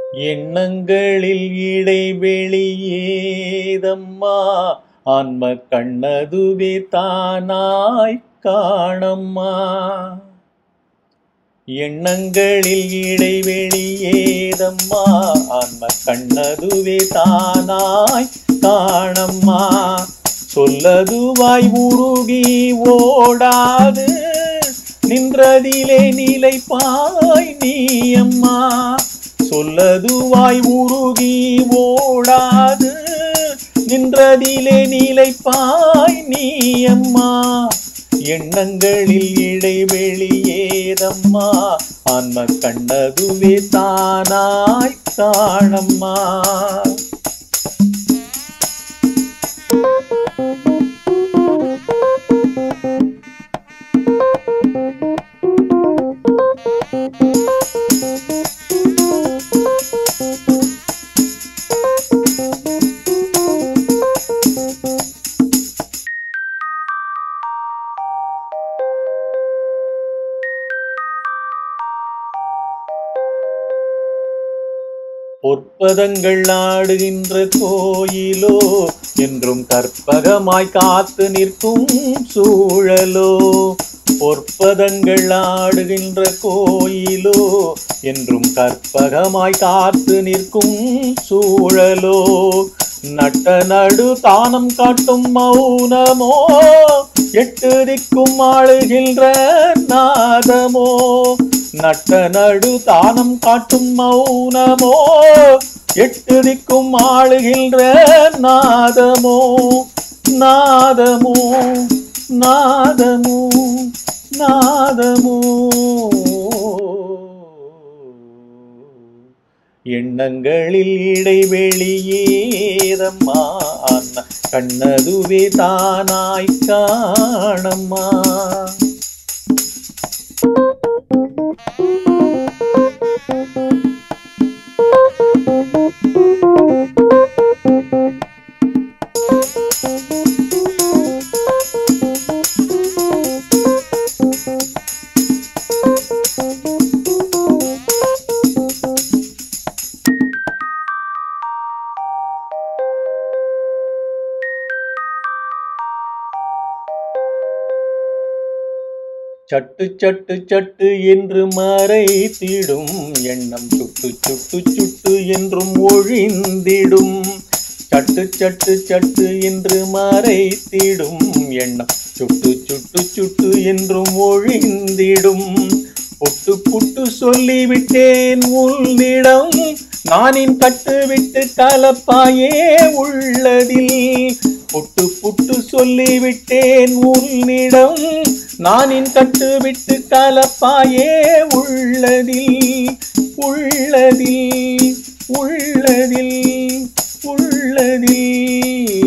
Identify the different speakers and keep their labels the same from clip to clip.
Speaker 1: எண்ணங்களில் இடைவெளி ஏதம்மா, ஆன்ம கண்ணதுவே தானாய் காணம்மா. எண்ணங்களில் இடைவெளி ஏதம்மா, ஆன்ம கண்ணதுவே தானாய் காணம்மா. சொல்லதுவாய் உருகி ஓடாது நின்றதிலே நிலைப்பாய் நீ அம்மா. சொல்லதுவாய் உருகி ஓடாது நின்றதிலே நிலைப்பாய் நீ அம்மா. எண்ணங்களில் இடைவெளி ஏதம்மா, ஆன்ம கண்ணதுவே தானாய் காணம்மா. பொற்பதங்கள் ஆடுகின்ற கோயிலோ, என்றும் கற்பகமாய் காத்து நிற்கும் சூழலோ. பொற்பதங்கள் ஆடுகின்ற கோயிலோ, என்றும் கற்பகமாய் காத்து நிற்கும் சூழலோ. நட்ட நடு தானம் காட்டும் மௌனமோ, எட்டு திக்கும் ஆளுகின்ற நாதமோ. நட்ட நடு தானம் காட்டும் மௌனமோ, எட்டு திக்கும் ஆளுகின்ற நாதமோ. நாதமோ நாதமோ நாதமோ. எண்ணங்களில் இடைவெளி ஏதம்மா, ஆன்ம கண்ணதுவே தானாய் காணம்மா. சட்டு சட்டு சட்டு என்று மறைத்திடும் எண்ணம், சுட்டு சுட்டு சுட்டு என்றும் ஒழிந்திடும். சட்டு சட்டு சட்டு என்று மறைத்திடும் எண்ணம், சுட்டு சுட்டு சுட்டு என்றும் ஒழிந்திடும். புட்டு புட்டு சொல்லிவிட்டேன் உன்னிடம், நானின் கட்டுவிட்டு கலப்பாயே உள்ளதில். புட்டு புட்டு சொல்லிவிட்டேன் உன்னிடம், நானின் கட்டுவிட்டு கலப்பாயே உள்ளதில். உள்ளதில் உள்ளதில் உள்ளதில்.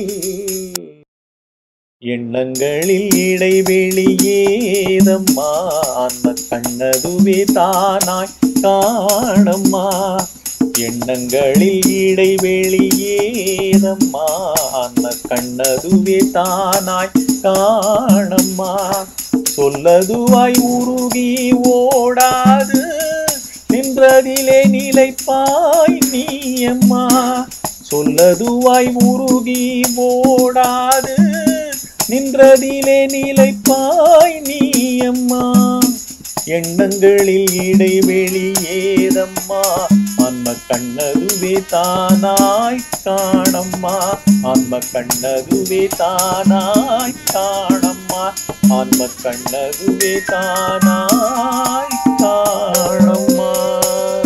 Speaker 1: எண்ணங்களில் இடைவெளி ஏதம்மா, ஆன்ம கண்ணதுவே தானாய் காணம்மா. எண்ணங்களில் இடைவெளி ஏதம்மா, ஆன்ம கண்ணதுவே தானாய் காணம்மா. சொல்லதுவாய் உருகி ஓடாது நின்றதிலே நிலைப்பாய் நீ அம்மா. சொல்லதுவாய் உருகி ஓடாது நின்றதிலே நிலைப்பாய் நீ அம்மா. எண்ணங்களில் இடைவெளி ஏதம்மா, ஆன்ம கண்ணதுவே தானாய் காணம்மா. ஆன்ம கண்ணதுவே தானாய் காணம்மா. ஆன்ம கண்ணதுவே தானாய் காணம்மா.